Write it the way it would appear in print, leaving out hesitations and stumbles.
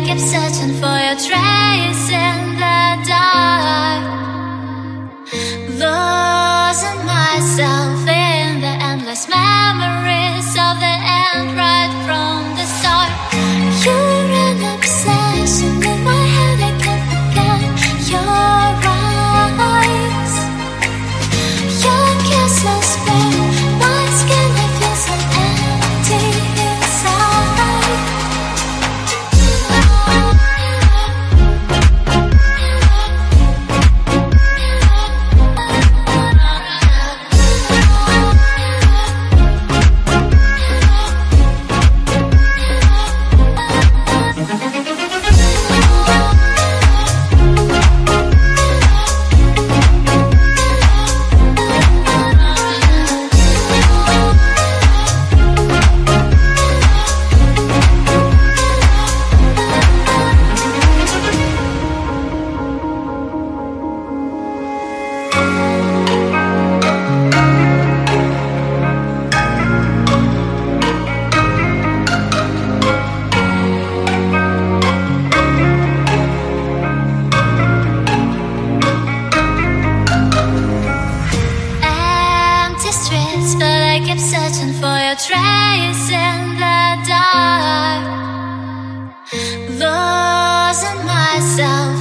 kept searching for your trace in the dark, losing myself in the endless memories of the end right from the start. You're an obsession in my head, I can't forget your eyes. Your kisses burn my skin, I feel so empty inside. Streets, but I kept searching for your trace in the dark, losing myself